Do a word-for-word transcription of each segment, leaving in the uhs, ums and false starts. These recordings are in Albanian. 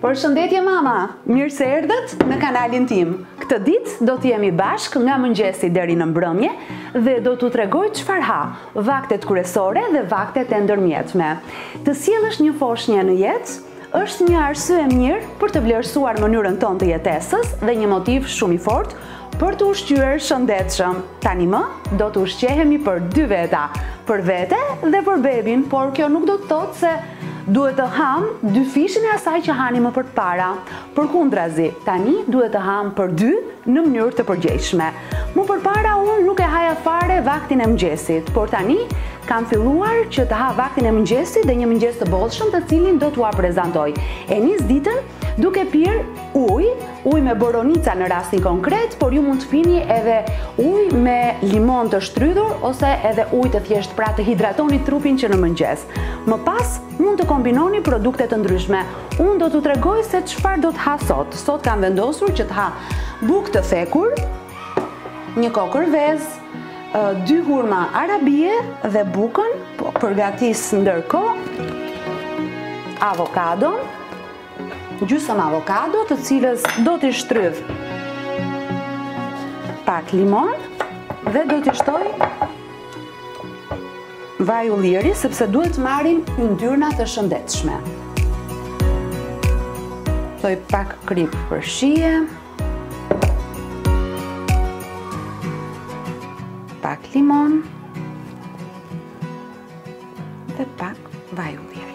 Përshëndetje mama, mirë se erdhët në kanalin tim. Këtë ditë do të jemi bashkë nga mëngjesi deri në mbrëmje dhe do t'u tregoj çfarë ha, vaktet kryesore dhe vaktet e ndërmjetme. Të sjellësh një foshnjë në jetë është një arsye e mirë për të vlerësuar mënyrën tonë të jetesës dhe një motiv shumë i fortë për të ushqyer shëndetshëm. Tani më do të ushqehemi për dy veta, për vete dhe për bebin, por kjo nuk do të thotë se duhet të ham dy fishin e asaj që hani më përpara. Përkundrazi, tani duhet të ham për dy në mënyrë të përgjegjshme. Më përpara unë nuk e haja fare vaktin e mëngjesit, por tani kam filluar që të ha vaktin e mëngjesit dhe një mëngjes të bollshëm të cilin do t'ua prezantoj. E nis ditën duke pirë ujë, ujë me boronica në rastin konkret, por ju mund të pini edhe ujë me limon të shtrydhur ose edhe ujë të thjesht, pra të hidratoni trupin që në mëngjes. Më pas mund të kombinoni produkte të ndryshme. Unë do t'u tregoj se çfarë do të ha sot. Sot kam vendosur që të ha bukë të thekur, një kokër vezë, dy hurma arabie dhe bukën, po përgatis ndërkohë avokadon, gjysmë avokado, të cilës do t'i shtrydh pak limon dhe do t'i shtoj vaj ulliri, sepse duhet të marrim yndyrna të shëndetshme. Shtoj pak krip përshije, pak limon dhe pak vaj ulliri.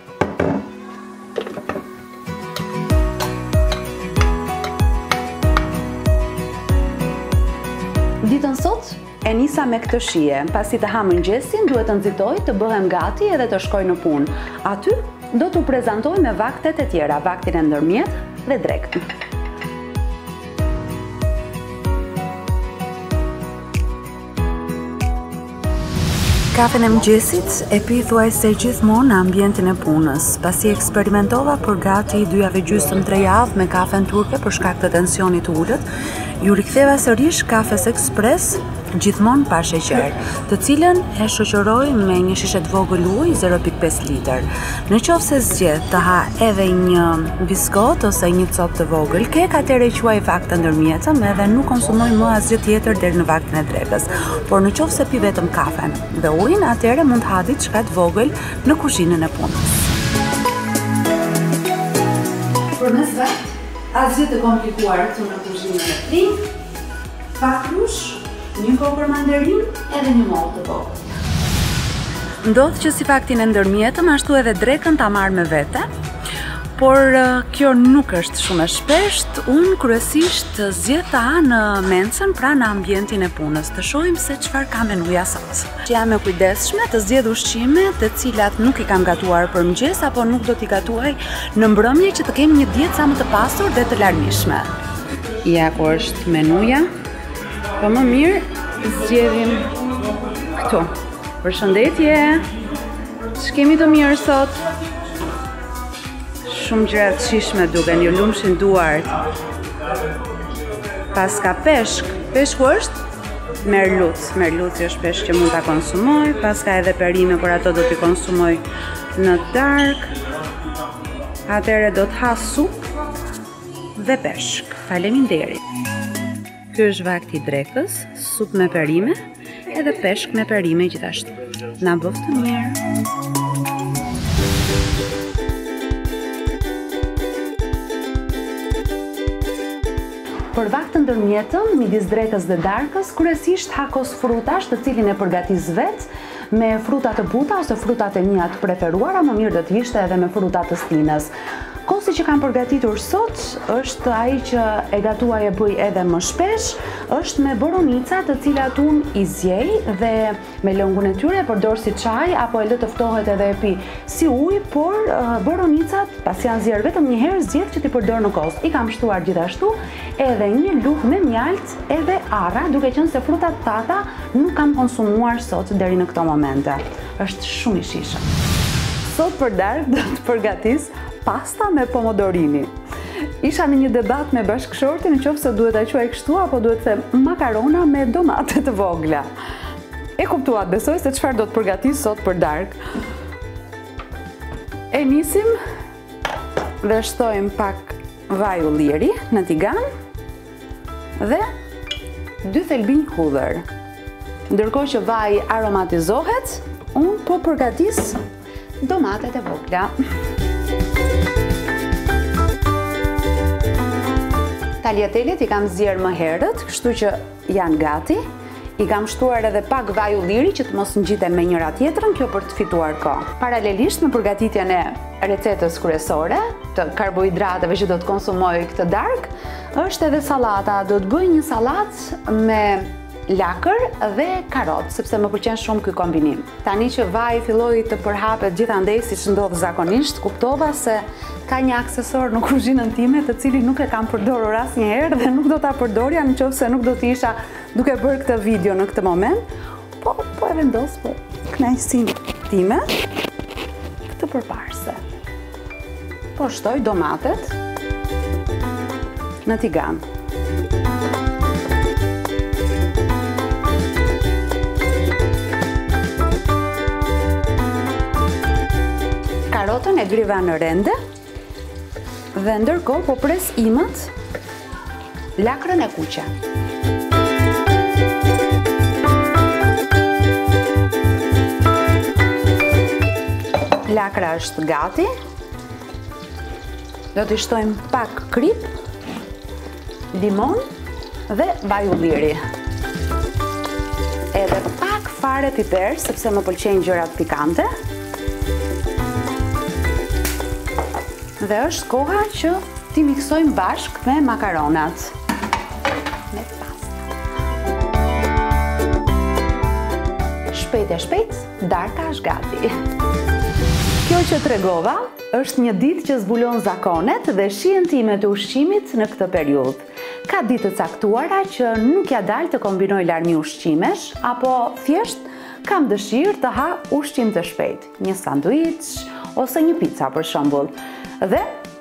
Ditën sot e nisa me këtë shije. Pasi të ha mëngjesin, duhet të nxitoj, të bëhem gati edhe të shkoj në punë. Aty do t'u prezantoj me vaktet e tjera, vaktin e ndërmjet dhe drekën. Kafen e mëngjesit e pi thuajse gjithmonë në ambientin e punës. Pasi eksperimentova për gati dy javë gjysmë tre javë me kafen turke për shkak të tensionit të ulët, ju riktheva sërish kafes ekspres, gjithmonë pa sheqer, të cilën e shoqëroj me një shishe të vogël ujë zero pikë pesë litër. Në qoftë se zgjedh të ha edhe një biskot ose një copë të vogël, kek, atëherë e quaj vakt të ndërmjetëm edhe nuk konsumoj më asgjë tjetër deri në vaktin e drekës. Por në qoftë se pi vetëm kafen dhe ujin, atëherë mund të ha diçka të vogël në kuzhinën e punës. Përmes vakt, asgjë të komplikuar këtu në kuzhinën e tim, pak krush, një kokër mandarin edhe një mollë të vogël. Ndodh që si vaktin e ndërmjetëm, ashtu edhe drekën ta marr me vete, por kjo nuk është shumë e shpesht. Unë kryesisht zgjedh ta ha në mencën, pra në ambientin e punës. Të shohim se çfarë ka menuja sot. Jam e kujdesshme të zgjedh ushqime të cilat nuk i kam gatuar për mëngjes apo nuk do t'i gatuaj në mbrëmje, që të kemi një dietë sa më të pasur dhe të larmishme. Ja ku është menuja. Po më mirë zgjedhim këtu. Përshëndetje. Ç'kemi të mirë sot? Shumë gjëra të shijshme duken, ju lumshin duart. Pas ka peshk. Peshku është merluz. Merluzi është peshk që mund ta konsumoj. Pas ka edhe perime, por ato do t'i konsumoj në darkë. Atëherë do të ha supë dhe peshk. Faleminderit. Ky është vakti i drekës, supë me perime edhe peshk me perime gjithashtu. Na bëf të mirë. Për vakt të ndërmjetëm, midis drekës dhe darkës, kryesisht ha kos frutash, të cilin e përgatis vetë me fruta të buta ose frutat e mia të preferuara, më mirë do të ishte edhe me fruta të stinës. Kosi që kam përgatitur sot është ai që e gatuaj e bëj edhe më shpesh, është me boronica, të cilat unë i zjej dhe me lëngun e tyre përdor si çaj apo e lë të ftohet edhe e pi si ujë, por uh, boronicat pas janë zjerë vetëm një herë, zgjedh që t'i përdor në kos. I kam shtuar gjithashtu edhe një lugë me mjalt edhe arra, duke qenë se frutat tata nuk kam konsumuar sot deri në këto momente. Është shumë i shijshëm. Sot për darkë do të përgatis pasta me pomodorini. Isha në një debat me bashkëshortin nëse duhet ta quaj kështu apo duhet të them makarona me domate të vogla. E kuptuat, besoj se çfarë do të përgatis sot për darkë. E nisim dhe shtojmë pak vaj ulliri në tigan dhe dy thelbinj hudhër. Ndërkohë që vaj aromatizohet, unë po përgatis domatet e vogla. Tagliatellit i kam zjerë më herët, kështu që janë gati. I kam shtuar edhe pak vaj ulliri që të mos ngjiten me njëra tjetrën, kjo për të fituar kohë. Paralelisht me përgatitjen e recetës kryesore të karbohidrateve që do të konsumoj këtë darkë, është edhe sallata. Do të bëj një sallatë me lakër dhe karot, sepse më pëlqen shumë ky kombinim. Tani që vaji filloi të përhapet gjithandej siç ndodh zakonisht, kuptova se ka një aksesor në kuzhinën time të cilin nuk e kam përdorur asnjëherë dhe nuk do ta përdorja nëse nuk do të isha duke bërë këtë video në këtë moment, po po e vendos për kënaqësinë time këtë përparse. Po shtoj domatet në tigan. Karotën e griva në rende dhe ndërkohë po pres imët lakrën e kuqe. Lakra është gati. Do t'i shtojmë pak krip, limon dhe vaj ulliri. Edhe pak fare piper, sepse më pëlqejnë gjërat pikante. Dhe është koha që ti miksojmë bashkë me makaronat. Me pasta. Shpejt e shpejt, darka është gati. Kjo që tregova është një ditë që zbulon zakonet dhe shijen time të ushqimit në këtë periudhë. Ka ditë të caktuara që nuk ja dal të kombinoj larmi ushqimesh, apo thjesht kam dëshirë të ha ushqim të shpejt, një sanduiç ose një pica për shembull. Dhe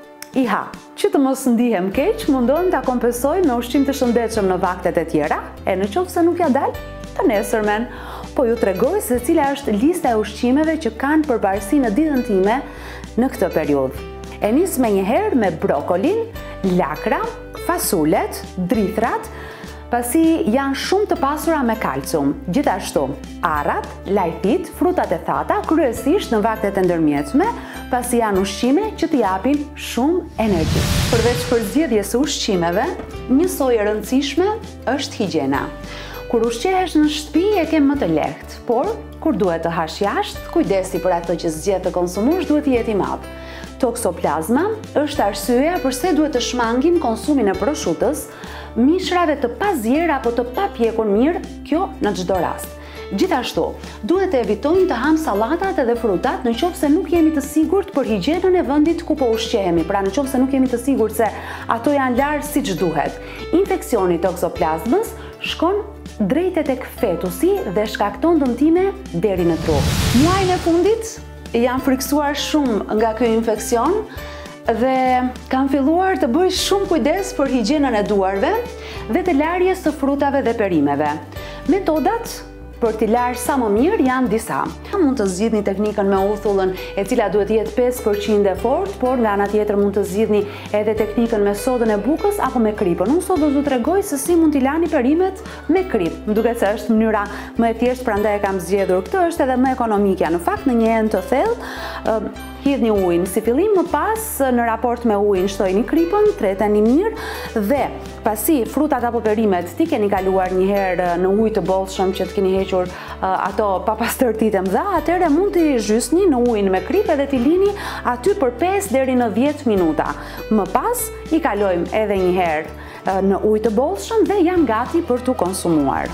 i ha, që të mos ndihem keq, mundohem ta kompensoj me ushqim të shëndetshëm në vaktet e tjera, e në qoftë se nuk ja dal, të nesërmen. Po ju tregoj se cila është lista e ushqimeve që kanë përparësi në ditën time në këtë periudhë. E nis me njëherë me brokolin, lakra, fasulet, drithrat, pasi janë shumë të pasura me kalcium. Gjithashtu, arrat, lajthit, frutat e thata, kryesisht në vaktet e ndërmjetme, pasi janë ushqime që t'i japin shumë energji. Përveç përzgjedhjes së ushqimeve, një soi e rëndësishme është higjiena. Kur ushqehesh në shtëpi e ke më të lehtë, por kur duhet të hash jashtë, kujdesi për ato që zgjedh të konsumosh duhet të jetë i madh. Toksoplazma është arsyeja pse duhet të shmangim konsumin e proshutës, mishrave të pazjer apo të papjekur mirë, kjo në çdo rast. Gjithashtu, duhet të evitojmë të ham sallatat edhe frutat në qoftë se nuk jemi të sigurt për higjienën e vendit ku po ushqehemi, pra në qoftë se nuk jemi të sigurt se ato janë larë siç duhet. Infeksioni i toksoplazmës shkon drejt tek fetusi dhe shkakton dëmtime deri në tru. Muajin e fundit jam friksuar shumë nga ky infeksion dhe kam filluar të bëj shumë kujdes për higjienën e duarve dhe të larjes së frutave dhe perimeve. Metodat për t'i larë sa më mirë janë disa. Mund të zgjidhni teknikën me uthullën, e cila duhet jetë pesë përqind e fort, por nga ana tjetër mund të zgjidhni edhe teknikën me sodën e bukës apo me kripën. Unë sot do t'ju tregoj se si mund t'i lani perimet me krip. Më duket se është mënyra më e thjeshtë, prandaj e kam zgjedhur këtë, është edhe më ekonomike. Në fakt, në një enë të thellë, hidhni ujin. Si fillim, më pas në raport me ujin shtojni kripën, treteni mirë dhe pasi frutat apo perimet ti keni kaluar një herë në ujë të bollshëm që të keni hequr uh, ato papastërtitë e mëdha, atëherë mund t'i zhysni në ujin me kripë dhe t'i lini aty për pesë deri në dhjetë minuta. Më pas i kalojmë edhe një herë uh, në ujë të bollshëm dhe janë gati për t'u konsumuar.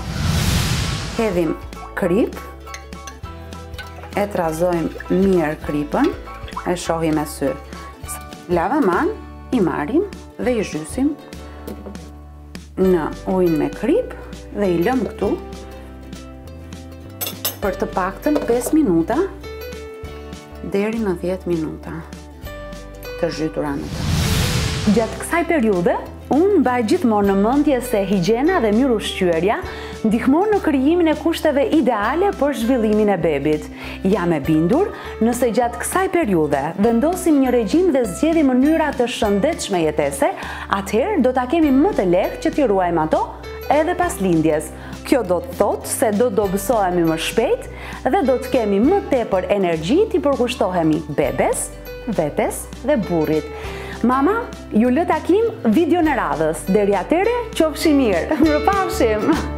Hedhim krip, e trazojmë mirë kripën, e shohim me sy. Lavaman i marrim dhe i zhysim në ujin me krip dhe i lëm këtu për të paktën pesë minuta deri në dhjetë minuta të zhytura në të. Gjatë kësaj periude, unë mbaj gjithmonë në mendje se higjiena dhe mirë ushqyerja ndihmon në krijimin e kushteve ideale për zhvillimin e bebit. Jam e bindur, nëse gjatë kësaj periudhe vendosim një regjim dhe zgjedhim mënyra të shëndetshme jetese, atëherë do ta kemi më të lehtë që t'i ruajmë ato edhe pas lindjes. Kjo do të thotë se do të dobësohemi më shpejt dhe do të kemi më tepër energji t'i përkushtohemi bebes, vetes dhe burrit. Mama, ju lë takim video në radhës. Deri atëre, qofshi mirë. Mirupafshim.